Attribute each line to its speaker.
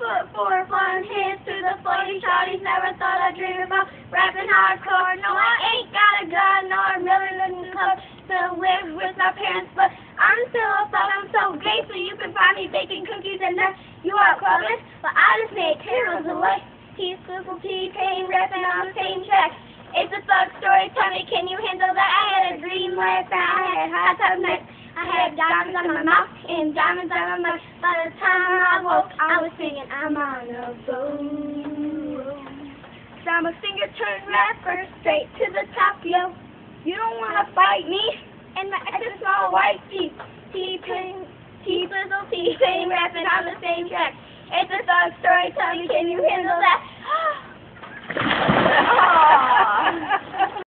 Speaker 1: 4'4", flying hands through the floating shawties. Never thought I'd dream about rapping hardcore. No, I ain't got a gun, no, I'm really in the club. Still live with my parents, but I'm still a thought. I'm so grateful you can find me baking cookies and then you out clubbing. But I just made heroes away. He's Swizzle T-Pain rapping on the same track. It's a thug story, tell me, can you handle that? I had a dream last night, I had hot tub nights. I had diamonds on my mouth and diamonds on my mouth. By the time I woke, I was singing, I'm on a boat. So I'm a singer-turned rapper, straight to the top, yo. You don't want to fight me, and my ex is small white teeth. T-Pain, T-Swizzle, T-Pain, rapping on the same track. It's a thug story, tell me, can you handle that?